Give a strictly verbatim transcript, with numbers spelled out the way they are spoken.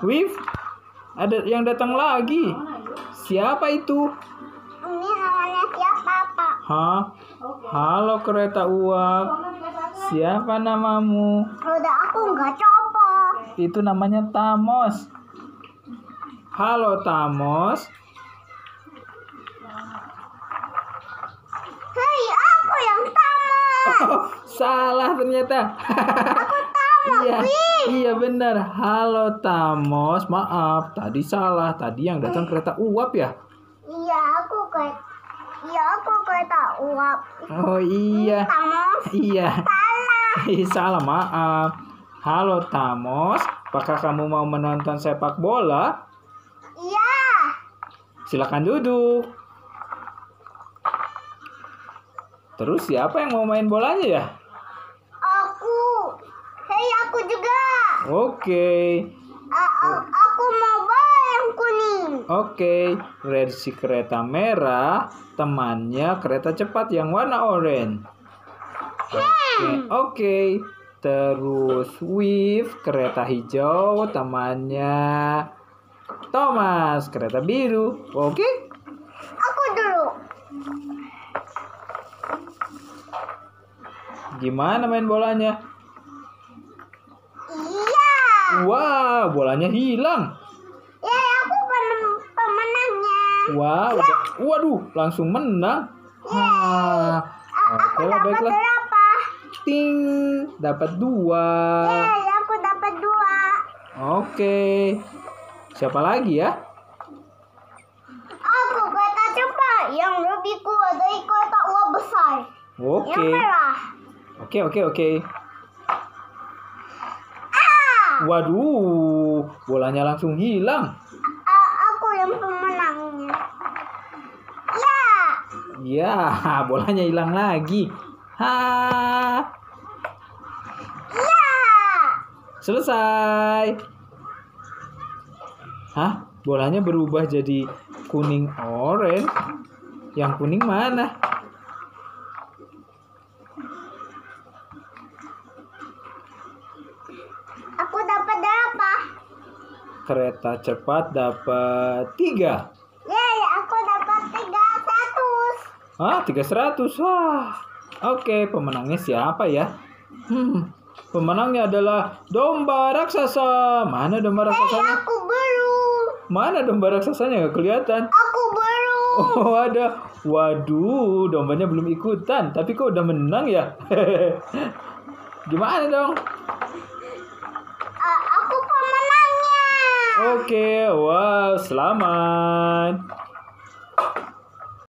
Wif, ada yang datang lagi. Siapa itu? Ini namanya siapa, Pak? Hah? Halo kereta uap. Siapa namamu? Udah aku nggak copot. Itu namanya Tamos. Halo Tamos. Hei, aku yang tamat. Oh, salah ternyata. Aku tamat, Iya, Wih. iya benar. Halo Tamos, maaf tadi salah. Tadi yang datang kereta uap ya? Iya, aku kayak Iya, aku kereta uap. Oh iya. Tamos. Iya. Salah. Ih, salah, maaf. Halo Tamos, apakah kamu mau menonton sepak bola? Iya. Silakan duduk. Terus siapa yang mau main bolanya ya? Aku. Hei, aku juga. Oke. A- a- aku mau bola yang kuning. Oke, versi kereta merah, temannya kereta cepat yang warna oranye. Oke, oke. Terus Wif, kereta hijau, temannya Thomas, kereta biru. Oke. Aku dulu. Gimana main bolanya? Iya. Wah, bolanya hilang. Ya, aku pemen- pemenangnya. Wah, udah, waduh, langsung menang. Ah, A- oke aku lah, dapat baiklah. berapa? Ting, dapat dua. Yeay, aku dapat dua. Oke. Siapa lagi ya? Aku kereta cepat yang lebih kuat dari kereta uap besar. Yang Oke. merah. Oke, oke, oke. Ah, Waduh, bolanya langsung hilang. A- aku yang pemenangnya. Ya, Ya, bolanya hilang lagi. Ha, ya. selesai. Hah? Bolanya berubah jadi kuning oranye. Yang kuning mana? Aku dapat berapa? Kereta cepat dapat tiga. Yeay, aku dapat tiga ratus. Ah, tiga seratus. Wah. Oke, pemenangnya siapa ya? Hmm, pemenangnya adalah domba raksasa. Mana domba Hei, raksasanya? aku belum. Mana domba raksasanya? Gak kelihatan. Aku belum. Oh, ada. Waduh, dombanya belum ikutan. Tapi kok udah menang ya? Gimana dong? A- aku pemenangnya. Oke, wow, selamat.